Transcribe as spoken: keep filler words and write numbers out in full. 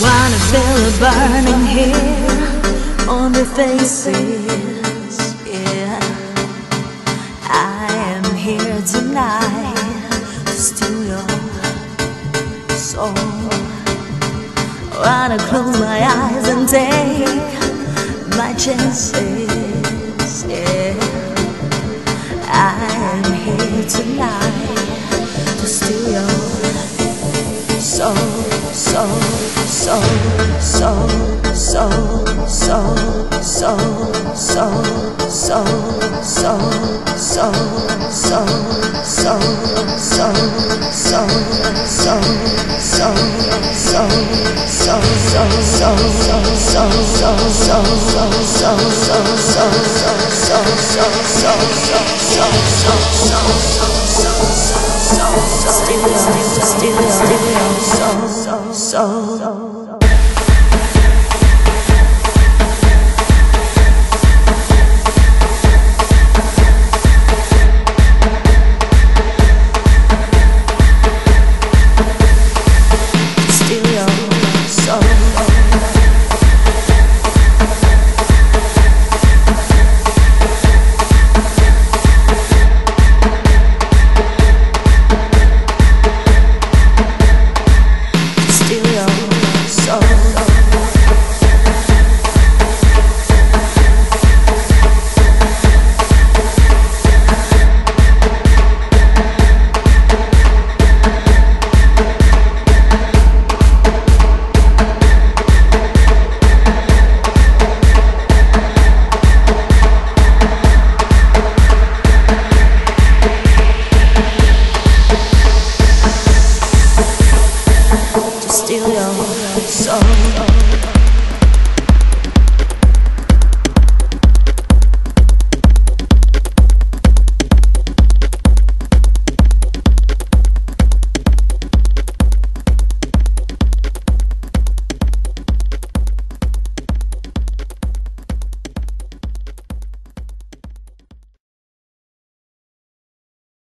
Wanna feel it burning here on their faces, yeah. I am here tonight to steal your soul. Wanna close my eyes and take my chances, yeah. I am here tonight to steal your soul, soul, soul, soul, soul, soul, soul, soul, soul, soul, soul, soul, soul, soul, soul, soul, soul. Steal your soul.